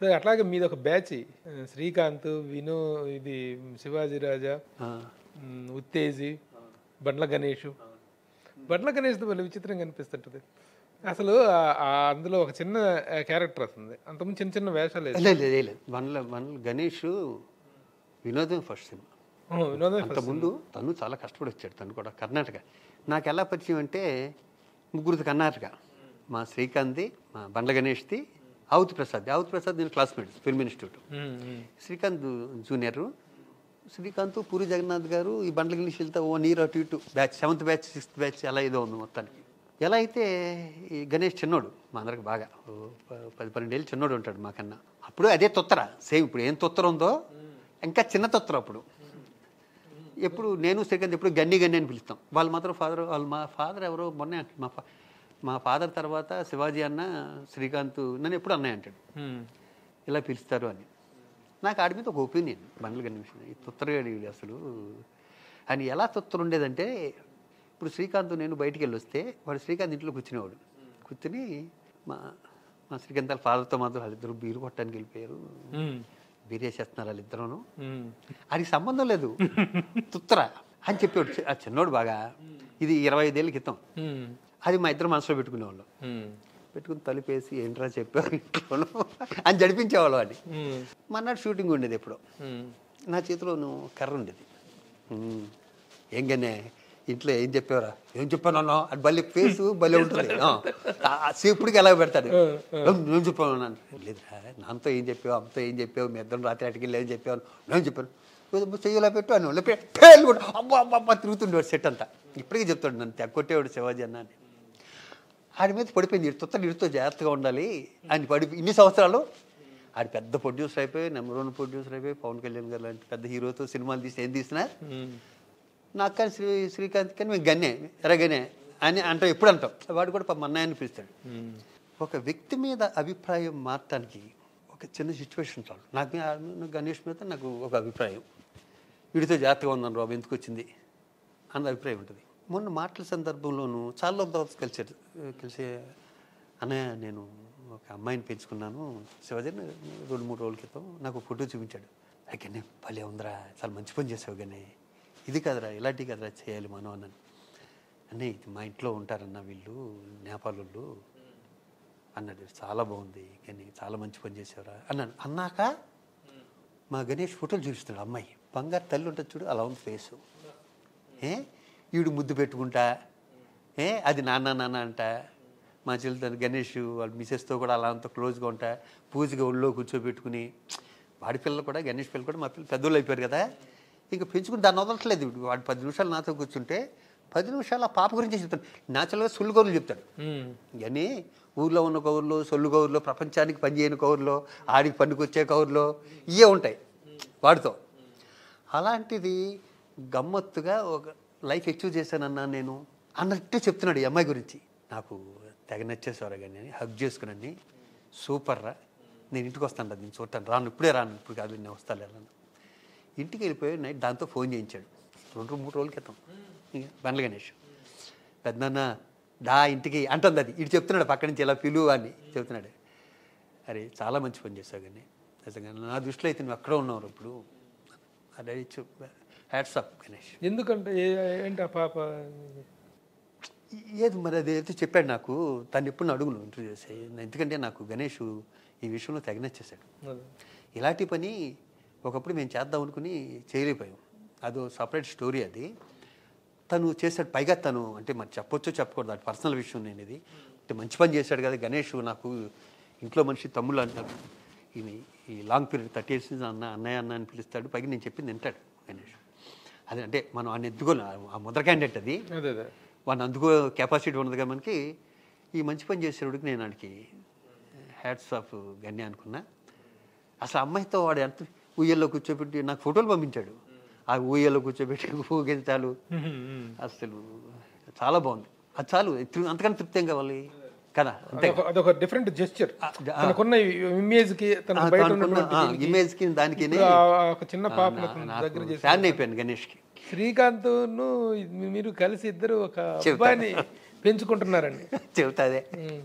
So అట్లాగే మీది ఒక బ్యాచ్, శ్రీకాంత్, విను, ఇది శివాజీ రాజా, ఉత్తేజి, బండ్ల గణేష్. బండ్ల గణేష్తో మళ్ళీ విచిత్రంగా అనిపిస్తుంటుంది. అసలు అందులో ఒక చిన్న క్యారెక్టర్ వస్తుంది, అంతకుముందు చిన్న చిన్న వేషాలు లేదు. బండ్ల గణేష్ వినోదం ఫస్ట్ సినిమా. అంతకుముందు తను చాలా కష్టపడి వచ్చాడు. తను కూడా కర్ణాటక. నాకు ఎలా పరిచయం అంటే ముగ్గురిది కర్ణాటక. మా శ్రీకాంత్ది, మా బండ్ల గణేష్ది, ఆవుతి ప్రసాద్ నేను classmates film institute. Srikanth junior. Srikanth, Puri Jagannadh గారు ఈ బండ్ల గణేష్ వెళ్తే 1 year అటు ఇటు batch, 7th batch 6th batch అలా ఏదో ఉంది మొత్తానికి. ఎలా అయితే ఈ గణేష్ చిన్నోడు మా అందరికి బాగా 10-12 ఏళ్ళు చిన్నోడు ఉంటాడు మాకన్నా. అప్పుడు అదే తొత్తర సేమ్ ఇప్పుడు ఏం తొత్తర ఉందో ఇంకా చిన్న తొత్తర. అప్పుడు ఎప్పుడు నేను శ్రీకాంత్ ఎప్పుడు గన్ని అని పిలుస్తాం. వాళ్ళు మాత్రం మా ఫాదర్ ఎవరో మొన్నే మా ఫాదర్ తర్వాత శివాజీ అన్న, శ్రీకాంత్ నన్ను ఎప్పుడు అన్నయ్య అంటాడు, ఇలా పిలుస్తారు అని. నాకు ఆడి మీద ఒక ఒపీనియన్, బండ్ల గణేష్ ఈ తొత్తరగాడి అసలు అని. ఎలా తొత్తర ఉండేదంటే ఇప్పుడు శ్రీకాంత్ నేను బయటికి వెళ్ళి వస్తే వాడు శ్రీకాంత్ ఇంట్లో కూర్చునేవాడు. కూర్చుని మా శ్రీకాంత్ వాళ్ళ ఫాదర్తో మాత్రం వాళ్ళిద్దరు బీరు కొట్టడానికి వెళ్ళిపోయారు, బీరేసేస్తున్నారు వాళ్ళిద్దరూను, ఆడికి సంబంధం లేదు తుత్తర అని చెప్పేవాడు. ఆ చిన్నోడు బాగా. ఇది 25 ఏళ్ళ క్రితం. అది మా ఇద్దరు మనసులో పెట్టుకునేవాళ్ళు. పెట్టుకుని తలుపేసి ఏంట్రా చెప్పారు ఇంట్లోనూ అని జడిపించేవాళ్ళు వాడిని. మన్నాడు షూటింగ్ ఉండేది ఎప్పుడో. నా చేతిలో కర్ర ఉండేది. ఏం గనే ఇంట్లో ఏం చెప్పావురా, ఏం చెప్పాను అన్నా అది భలే ఫేసు భలే ఉంటుంది. సేపుడికి ఎలా పెడతాడు, నేను చెప్పాను అన్నాను. లేదురా నాన్నతో ఏం చెప్పావు, అమ్మతో ఏం చెప్పావు, మీ ఇద్దరు రాత్రి అటుకెళ్ళి ఏం చెప్పాను, నేను చెప్పాను చెయ్యలా పెట్టు అని పేర్లు కూడా అబ్బా అబ్బా తిరుగుతుండేవాడు సెట్ అంతా. ఇప్పటికీ చెప్తాడు నన్ను తెగొట్టేవాడు శివాజీ అన్న అని. ఆడి మీద పడిపోయింది ఇడుతో జాగ్రత్తగా ఉండాలి అని ఇన్ని సంవత్సరాలు. ఆడి పెద్ద ప్రొడ్యూసర్ అయిపోయి, నెంబర్ 1 ప్రొడ్యూసర్ అయిపోయి, పవన్ కళ్యాణ్ గారు లాంటి పెద్ద హీరోతో సినిమాలు తీసి ఏం తీసినా నాకు కానీ శ్రీకాంత్ కానీ మేము గన్నే ఎరగనే అని అంటాం. ఎప్పుడు అంటాం. వాడు కూడా పాప అన్నయ్యని పిలుస్తాడు. ఒక వ్యక్తి మీద అభిప్రాయం మార్చడానికి ఒక చిన్న సిచ్యువేషన్ చాలు. నాకు గణేష్ మీద నాకు ఒక అభిప్రాయం, వీడితో జాగ్రత్తగా ఉన్నాను రాబు ఎందుకు వచ్చింది అన్న అభిప్రాయం ఉంటుంది. మొన్న మాటల సందర్భంలోనూ చాలా రోజులు కలిసి అన్నయ్య నేను ఒక అమ్మాయిని పెంచుకున్నాను శివాజీని 2-3 రోజుల క్రితం నాకు ఫోటో చూపించాడు. అక్కడనే భలే ఉందిరా, చాలా మంచి పని చేసావు కానీ ఇది కదరా ఇలాంటివి కదరా చేయాలి మనం అన్నాను. అన్నయ్య ఇది మా ఇంట్లో ఉంటారన్న వీళ్ళు నేపాలు అన్నాడు. చాలా బాగుంది కానీ చాలా మంచి పని చేసేవరా అన్నాను. అన్నాక మా గణేష్ ఫోటోలు చూపిస్తున్నాడు. అమ్మాయి బంగారు తల్లి ఉంటుంది చూడు అలా ఉంది ఫేసు. ఈవిడు ముద్దు పెట్టుకుంటా, అది నాన్న అంట. మా చెల్లి గణేష్ వాళ్ళ మిసెస్తో కూడా అలా అంత క్లోజ్గా ఉంటా, పూజగా ఒళ్ళో కూర్చోబెట్టుకుని. వాడి పిల్లలు కూడా గణేష్ పిల్లలు కూడా మా పిల్లలు పెద్దోళ్ళు అయిపోయారు కదా, ఇంకా పెంచుకుని దాన్ని వదలట్లేదు. వాడు 10 నిమిషాలు నాతో కూర్చుంటే 10 నిమిషాలు ఆ పాప గురించి చెప్తాడు. న్యాచురల్గా సొల్లు కౌరులు చెప్తాడు. కానీ ఊర్లో ఉన్న కౌరులు, సొల్లు కౌరులో, ప్రపంచానికి పనిచేయని కౌరులో, ఆడికి పనికొచ్చే కౌరులో ఇవే ఉంటాయి వాడితో. అలాంటిది గమ్మత్తుగా ఒక లైఫ్ అచీవ్ చేశానన్నా నేను అన్నట్టే చెప్తున్నాడు ఈ అమ్మాయి గురించి. నాకు తెగ నచ్చేసేవారు కానీ హగ్ చేసుకుని సూపర్ రా, నేను ఇంటికి వస్తాను నేను చూడటాను, రాను ఇప్పుడే రాను, ఇప్పుడు కాదు నేను వస్తాను అన్నాను. ఇంటికి వెళ్ళిపోయి నైట్ దాంతో ఫోన్ చేయించాడు 2-3 రోజుల క్రితం. బండ్ల గణేష్ పెద్దన్న దా ఇంటికి అంటుంది. అది ఇటు చెప్తున్నాడు పక్క నుంచి ఇలా పిలువు అని చెప్తున్నాడు. అరే చాలా మంచి పని చేశావు కానీ నిజంగా నా దృష్టిలో అయితే నువ్వు అక్కడ ఉన్నావు ఇప్పుడు. అదే హ్యాట్స్ ఆఫ్ గణేష్. ఎందుకంటే ఏంటి ఆ పాప ఏది మరి అది అయితే చెప్పాడు నాకు. తను ఎప్పుడు అడుగును ఇంటర్వ్యూ చేసి, ఎందుకంటే నాకు గణేష్ ఈ విషయంలో తెగ నచ్చేసాడు. ఇలాంటి పని ఒకప్పుడు మేము చేద్దాం అనుకుని చేయలేకపోయాం. అదో సపరేట్ స్టోరీ. అది తను చేశాడు. పైగా తను అంటే మరి చెప్పొచ్చో చెప్పకూడదు, అది పర్సనల్ విషయం. నేను ఇది అంటే మంచి పని చేశాడు కదా గణేష్. నాకు ఇంట్లో మనిషి తమ్ముళ్ళు అంటారు. ఈ లాంగ్ పీరియడ్ 30 years అన్నయ్య అన్న అని పిలుస్తాడు. పైగా నేను చెప్పింది వింటాడు గణేష్. అదే అంటే మనం ఆయన ఎత్తుకోలే, ఆ మొదటి క్యాండిడేట్ అది. వాడిని అందుకో కెపాసిటీ ఉన్నదిగా మనకి. ఈ మంచి పని చేసేవాడికి నేను వాడికి హ్యాట్స్ ఆఫ్ గన్య అనుకున్నా. అసలు అమ్మాయితో వాడు ఎంత ఊయల్లో కూర్చోబెట్టి నాకు ఫోటోలు పంపించాడు. ఆ ఊయల్లో కూర్చోబెట్టి ఊగించాలు అసలు చాలా బాగుంది. అది చాలు, అంతకన్నా తృప్తి ఏం కావాలి కదా. అదొక డిఫరెంట్ జెస్చర్. తనకున్న ఇమేజ్ కి ఇమేజ్ కి దానికి చిన్న పాప ఫ్యాన్ అయిపోయాను గణేష్ కి. శ్రీకాంత్ మీరు కలిసి ఇద్దరు ఒక అబ్బాయిని పెంచుకుంటున్నారండి. చెబుతాదే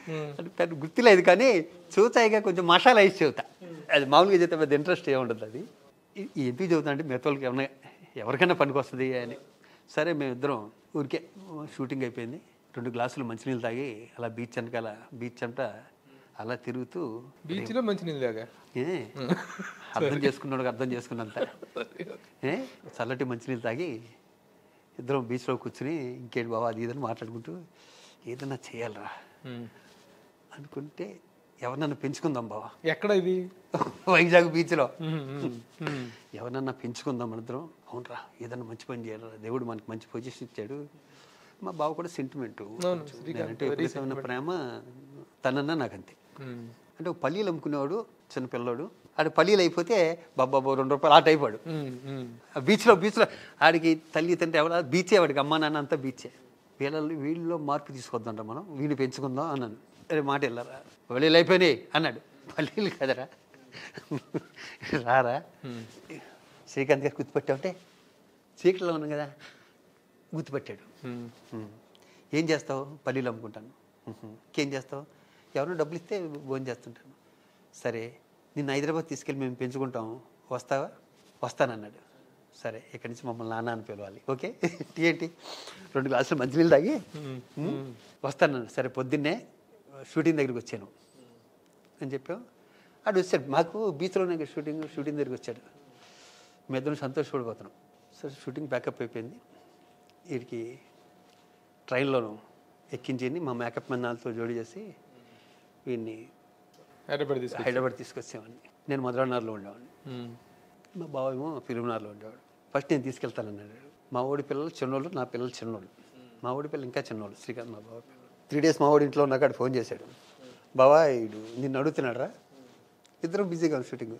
అది పెద్ద గుర్తులేదు కానీ చూసాయిగా కొంచెం మసాలా వేసి చెబుతా. అది మామూలుగా చెప్తే పెద్ద ఇంట్రెస్ట్ ఏముంటుంది. అది ఎందుకు చెబుతా అంటే మిగతా వాళ్ళకి ఏమన్నా ఎవరికైనా పనికి వస్తుంది అని. సరే మేమిద్దరం ఊరికే షూటింగ్ అయిపోయింది, 2 గ్లాసులు మంచినీళ్ళు తాగి అలా బీచ్ వెనకాల బీచ్ అంతా అలా తిరుగుతూ బీచ్లో మంచినీళ్ళు తాగా అర్థం చేసుకున్నాడు అర్థం చేసుకున్నంత చల్లటి మంచినీళ్ళు తాగి ఇద్దరం బీచ్లో కూర్చుని ఇంకేంటి బాబా అది ఇదని మాట్లాడుకుంటూ ఏదన్నా చేయాలరా అనుకుంటే ఎవరినన్నా పెంచుకుందాం బావా. ఎక్కడ ఇది? వైజాగ్ బీచ్లో. ఎవరన్నా పెంచుకుందాం మనిద్దరం. అవునరా ఏదన్నా మంచి పని చేయాలరా, దేవుడు మనకి మంచి పొజిషన్ ఇచ్చాడు. మా బావ కూడా సెంటిమెంట్, నేనంటే విపరీతమైన ప్రేమ, తనన్నా నాకంతే. అంటే ఒక పల్లీలు అమ్ముకునేవాడు చిన్నపిల్లవాడు, ఆడు పల్లీలు అయిపోతే బాబా ₹2 ఆ టైప్ వాడు. బీచ్లో ఆడికి తల్లి తండ్రి ఎవడ బీచే, వాడికి అమ్మా నాన్న అంతా బీచే. వీళ్ళలో మార్పు తీసుకొద్దాంరా మనం, వీడిని పెంచుకుందాం అన్నాను. అరే మాట వెళ్ళారా, పల్లీలు అయిపోయినాయి అన్నాడు. పల్లీలు కదరా రారా శ్రీకాంత్ గారు గుర్తుపెట్టావంటే చీకట్లో ఉన్నాం కదా గుర్తుపెట్టాడు. ఏం చేస్తావు? పల్లీలు అమ్ముకుంటాను. ఇంకేం చేస్తావు? ఎవరైనా డబ్బులు ఇస్తే భోజనం చేస్తుంటాను. సరే నిన్ను హైదరాబాద్ తీసుకెళ్ళి మేము పెంచుకుంటాం, వస్తావా? వస్తానన్నాడు. సరే ఇక్కడి నుంచి మమ్మల్ని నాన్న అని పిలవాలి. ఓకే ఏంటి 2 గ్లాసులు మంచినీళ్ళు తాగి వస్తానన్నాడు. సరే పొద్దున్నే షూటింగ్ దగ్గరికి వచ్చాను అని చెప్పాం. ఆడు వచ్చాడు, మాకు బీచ్లోనే షూటింగ్ దగ్గరికి వచ్చాడు. మీ ఇద్దరం సంతోషపడిపోతున్నాం. సరే షూటింగ్ ప్యాకప్ అయిపోయింది. వీడికి ట్రైన్లోను ఎక్కించింది, మా మేకప్ మెన్నాలతో జోడి చేసి వీడిని హైదరాబాద్ తీసుకొచ్చామని. నేను మధురానగర్లో ఉండేవాడిని, మా బావ ఏమో ఫిలింనగర్లో ఉండేవాడు. ఫస్ట్ నేను తీసుకెళ్తానన్నాడు. మా ఓడి పిల్లలు చిన్నోళ్ళు, నా పిల్లలు చిన్నోళ్ళు. మా ఓడి పిల్లలు ఇంకా చిన్నోళ్ళు, శ్రీకాంత్ మా బావ పిల్లలు. 3 days మా ఓడి ఇంట్లో ఉన్నాక ఫోన్ చేశాడు. బావా వీడు నిన్ను అడుగుతున్నాడు రా, ఇద్దరం బిజీగా షూటింగ్,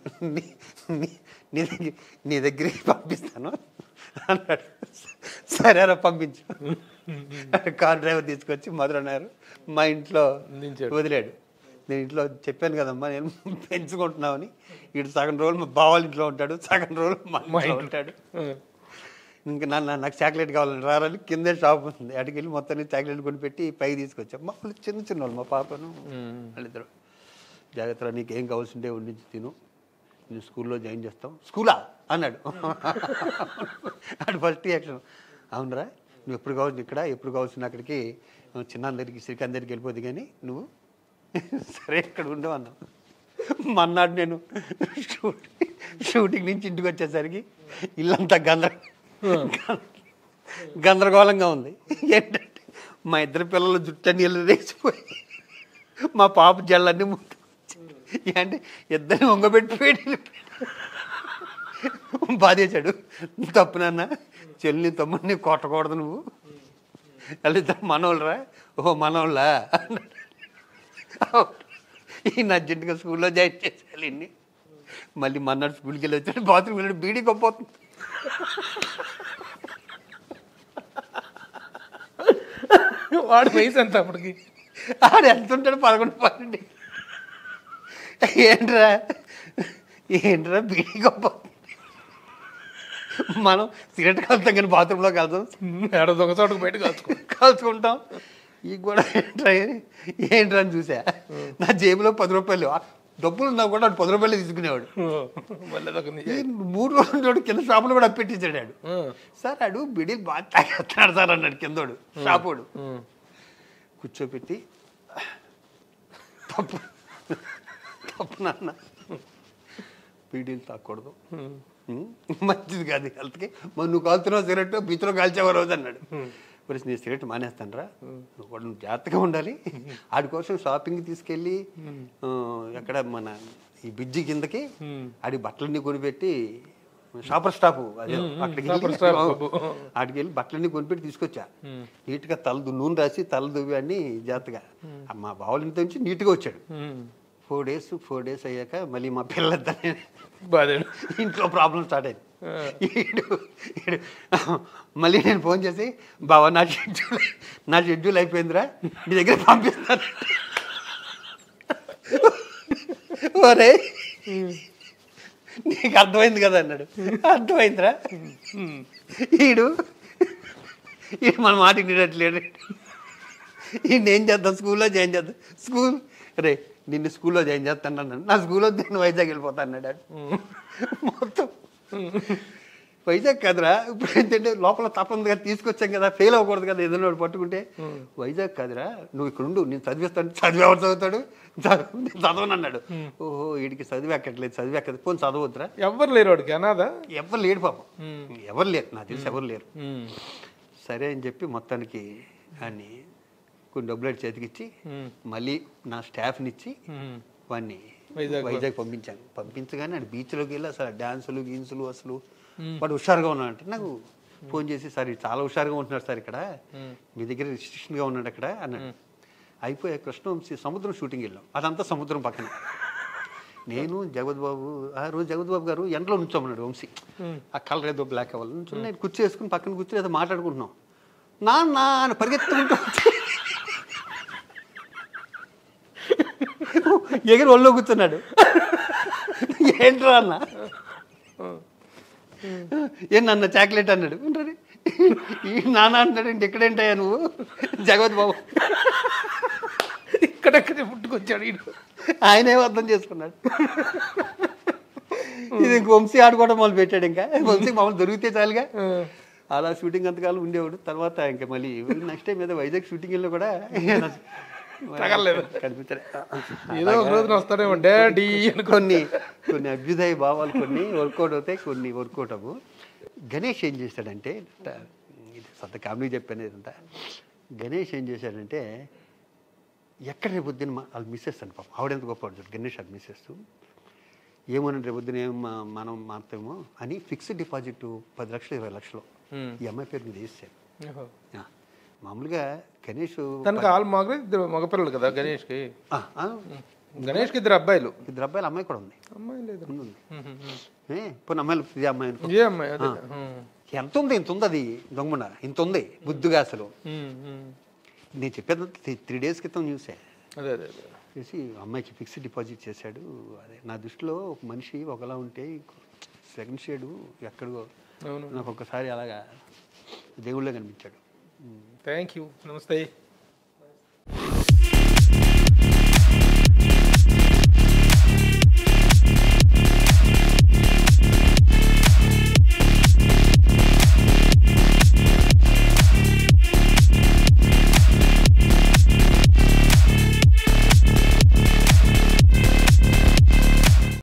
నీ దగ్గరికి పంపిస్తాను అన్నాడు. సరే రా పంపించు. కార్ డ్రైవర్ తీసుకొచ్చి మధురనగర్ మా ఇంట్లో వదిలాడు. నేను ఇంట్లో చెప్పాను కదమ్మా నేను పెంచుకుంటున్నామని. వీడు సగం రోజులు మా బావాళ్ళ ఇంట్లో ఉంటాడు, సగం రోజులు మా ఇంట్లో ఉంటాడు. ఇంకా నాకు చాక్లెట్ కావాలని రారని కిందే షాప్ ఉంది, అటుకి వెళ్ళి మొత్తాన్ని చాక్లెట్ కొనిపెట్టి పైకి తీసుకొచ్చాం. మా వాళ్ళు చిన్న వాళ్ళు, మా పాపను వాళ్ళిద్దరు. జాగ్రత్తగా నీకేం కావాల్సిందే వండించి తిను, నేను స్కూల్లో జాయిన్ చేస్తాం. స్కూలా అన్నాడు. అటు ఫస్ట్ రియాక్షన్, అవునరా నువ్వు ఎప్పుడు కావాల్సింది ఇక్కడ, ఎప్పుడు కావాల్సింది అక్కడికి, చిన్న దగ్గరికి శ్రీకాంత్ దగ్గరికి వెళ్ళిపోద్ది కానీ నువ్వు సరే ఇక్కడ ఉండవు అన్నాం. మన్నాడు నేను షూటింగ్ నుంచి ఇంటికి వచ్చేసరికి ఇల్లంతా గందరగోళంగా ఉంది. ఏంటంటే మా ఇద్దరు పిల్లలు జుట్టు నీళ్ళు రేసిపోయి మా పాప జల్లన్నీ ముందు అంటే ఇద్దరిని వంగబెట్టి బాధేశాడు. తప్పునన్న చెల్లిని తమ్ముడిని కొట్టకూడదు నువ్వు, వాళ్ళిద్దరు మనోళ్ళరా. ఓహో మనోళ్ళా అన్నాడు. ఈయన అర్జెంటుగా స్కూల్లో జాయిన్ చేసేయాలి ఇన్ని. మళ్ళీ మన్నాడు స్కూల్కి వెళ్ళి వచ్చాడు, బాత్రూమ్ వెళ్ళి బీడీ గొప్పవుతుంది. వాడు వయసు ఎంత అప్పటికి? ఆడు ఎంత ఉంటాడు? 11-12. ఏంట్రా బీడీ గొప్ప. మనం సిగరెట్ కాలుతాం కానీ బాత్రూంలోకి వెళ్తాం, దొంగ చోటుకు బయట కాల్చుకుంటాం. ఈ కూడా ఏంట్రా అని చూసా. నా జేబులో ₹10 డబ్బులు ఉన్నా కూడా వాడు ₹10 తీసుకునేవాడు. 3 రోజులు కింద షాపులో కూడా పెట్టించాడు ఆడు. సార్ ఆడు బిడీలు బాగా తాగేస్తున్నాడు సార్ అన్నాడు కిందోడు షాపోడు. కూర్చోపెట్టి తప్పు నాన్న, బీడీలు తాగకూడదు, మంచిది కాదు హెల్త్కి. మరి నువ్వు కాల్తున్నావు సిగరెట్, బీచ్లో కాల్చేవా రోజు అన్నాడు. మరి నేను సిగరెట్ మానేస్తాను రా, నువ్వు జాగ్రత్తగా ఉండాలి. ఆడి కోసం షాపింగ్ తీసుకెళ్ళి ఎక్కడ మన ఈ బ్రిడ్జి కిందకి ఆడి బట్టలన్నీ కొనిపెట్టి, షాపర్ స్టాప్ అదే అక్కడికి ఆడికి వెళ్ళి బట్టలన్నీ కొనిపెట్టి తీసుకొచ్చా. నీట్గా నూనె రాసి తల దువ్వి అన్ని జాగ్రత్తగా. మా బావుల ఇంటి నుంచి నీట్గా వచ్చాడు. 4 days అయ్యాక మళ్ళీ మా పిల్లలిద్దరిని ఇంట్లో ప్రాబ్లం స్టార్ట్ అయింది. మళ్ళీ నేను ఫోన్ చేసి, బావా నా షెడ్యూల్ అయిపోయిందిరా, నీ దగ్గర పంపిస్తాను. ఒరే నీకు అర్థమైంది కదా అన్నాడు. అర్థమైందిరా, ఈడు మన మాట వినట్లేడు. ఈయన ఏం చేద్దాం, స్కూల్లో జాయిన్ చేద్దాం. స్కూల్ రే నిన్ను స్కూల్లో జాయిన్ చేస్తాను అన్నాడు. నా స్కూల్లో నేను వైజాగ్ వెళ్ళిపోతాను అన్నాడు. మొత్తం వైజాగ్ కాదురా, ఇప్పుడు ఏంటంటే లోపల తప్పందిగా తీసుకొచ్చాం కదా, ఫెయిల్ అవ్వకూడదు కదా, ఏదైనా వాడు పట్టుకుంటే. వైజాగ్ కాదురా, నువ్వు ఇక్కడ ఉండు, నేను చదివిస్తాను. చదివి ఎవరు చదువుతాడు, నేను చదవను అన్నాడు. ఓహో వీడికి చదివి ఎక్కట్లేదు, చదివి ఎక్కదు, పోనీ చదవద్దురా. ఎవరు లేరు వాడికి అనాదా, ఎవరు లేడు పాపం, ఎవరు లేరు, నాకు తెలిసి ఎవరు లేరు. సరే అని చెప్పి మొత్తానికి అని కొన్ని డబ్బులు చేతికిచ్చి మళ్ళీ నా స్టాఫ్ని ఇచ్చి వాడిని వైజాగ్ పంపించాను. పంపించగానే వాడు బీచ్లోకి వెళ్ళి అసలు డ్యాన్సులు గీన్సులు అసలు వాడు హుషారుగా ఉన్నాడు. అంటే నాకు ఫోన్ చేసి, సార్ చాలా హుషారుగా ఉంటున్నాడు సార్, ఇక్కడ మీ దగ్గర రిస్ట్రిక్షన్గా ఉన్నాడు అక్కడ అన్నాడు. అయిపోయా కృష్ణవంశీ సముద్రం షూటింగ్ వెళ్ళాం, అదంతా సముద్రం పక్కన. నేను జగద్బాబు, ఆ రోజు జగద్బాబు గారు ఎండలో నుంచోమన్నాడు వంశీ, ఆ కలర్ ఏదో బ్లాక్ అవ్వాలి నుంచి. నేను కుర్చీ వేసుకుని పక్కన కూర్చొని ఏదో మాట్లాడుకుంటున్నాం. నాన్న ఆయన పరిగెత్తుకుంటూ ఎగిరి ఒళ్ళో కూర్చున్నాడు. ఏంట్రా అన్న, ఏమన్నా చాక్లెట్ అన్నాడు. ఉంటారు ఈ నాన్న అంటున్నాడు, ఇంటి ఎక్కడేంటాయా నువ్వు, జగత్ బాబు ఇక్కడెక్కడే పుట్టుకొచ్చాడు. ఆయనే అర్థం చేసుకున్నాడు. ఇది ఇంక వంశీ ఆడుకోవడం మొదలు పెట్టాడు. ఇంకా వంశీ మామూలు దొరికితే చాలుగా అలా షూటింగ్ అంతకాలం ఉండేవాడు. తర్వాత ఇంకా మళ్ళీ నెక్స్ట్ టైం ఏదో వైజాగ్ షూటింగ్ వెళ్ళినా కూడా కనిపించాడు. ఏదో ఒక రోజున వస్తాడేమో డాడీ. కొన్ని అభ్యుదయ భావాలు కొన్ని వర్కౌట్ అవుతాయి, కొన్ని వర్కౌట్ అవ్వు. గణేష్ ఏం చేశాడంటే, ఇది సొంత కామెడీ చెప్పాను ఇదంతా. గణేష్ ఏం చేశాడంటే, ఎక్కడ రేపొద్దున వాళ్ళు మిస్సెస్ అని పాపం, ఆవిడెంత గొప్ప గణేష్ అది మిస్సెస్ ఏమోనండి రేపొద్దున ఏం మనం మారుతామో అని ఫిక్స్డ్ డిపాజిట్ 10 లక్షలు 20 లక్షలు ఈ అమ్మాయి పేరు మీద వేసాడు. మామూలుగా గణేష్ తనకు మగపిల్లలు కదా గణేష్కి. గణేష్కి ఇద్దరు అబ్బాయిలు, అమ్మాయి కూడా ఉంది. అమ్మాయి లేదు, పోనీ అమ్మాయిలు ఇదే అమ్మాయి ఇదే అమ్మాయి. ఎంత ఉంది, ఇంత ఉంది, అది దొంగ ఇంత ఉంది బుద్ధిగా. అసలు నేను చెప్పేది 3 days క్రితం న్యూసే. అదే అదే చేసి అమ్మాయికి ఫిక్స్డ్ డిపాజిట్ చేశాడు. అదే నా దృష్టిలో ఒక మనిషి ఒకలా ఉంటే సెకండ్ షేడు ఎక్కడో నాకు ఒక్కసారి అలాగా దేవుళ్ళే కనిపించాడు. థ్యాంక్ యూ, నమస్తే.